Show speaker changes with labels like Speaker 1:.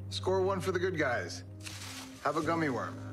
Speaker 1: Score one for the good guys. Have a gummy worm.